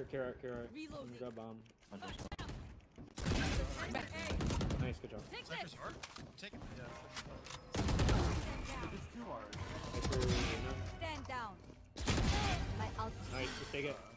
Carrot. Reloading. Grab bomb. Back A. Nice, good job. Take Cypher's this. hard. Take it. Yeah. It's too hard. Cypher, Stand down. My ult. nice, just take it.